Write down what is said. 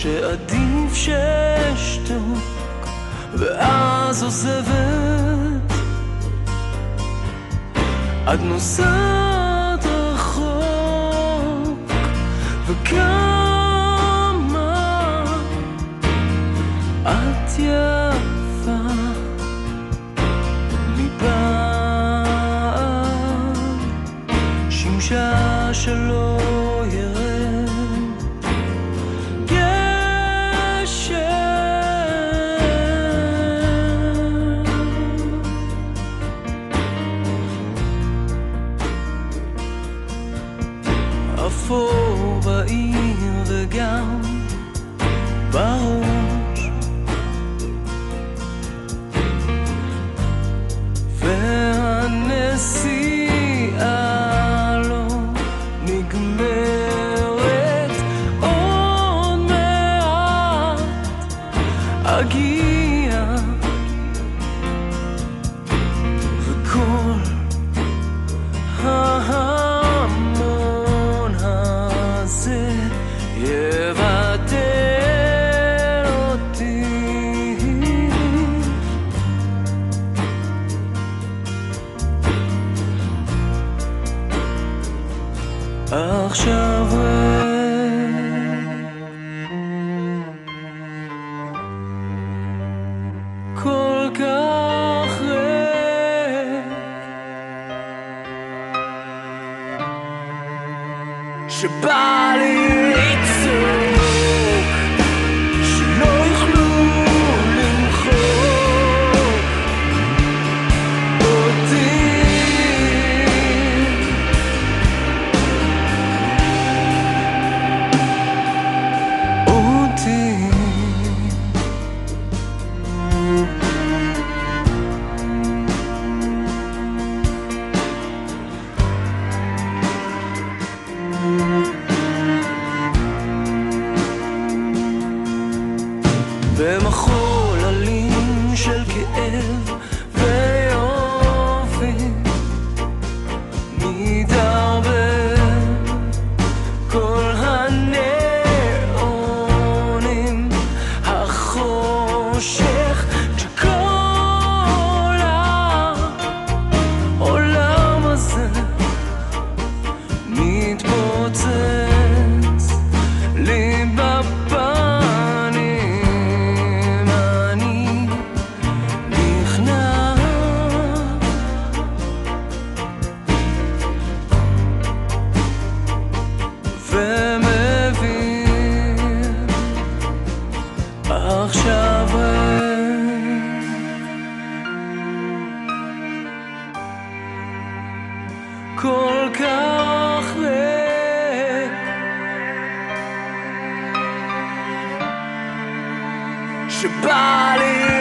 שעדיף ששתוק ואז עוזבת את נוסעת רחוק וכמה את יפה ליבה שימשה שלא ירד גשם אפור בעיר וגם בראש והנסיעה לא נגמרת עוד מעט אגיע וכל ההמון הזה יבטל אותי עכשיו כל כך ריק שבא לי לצעוק שלא יוכלו למחוק אותי במחול אלים של כאב ויופי מתערבב כל הנאונים החושך כשכל העולם הזה מתפוצץ לי בפנים אני נכנע ומבין עכשיו כל כך ריק שבא לי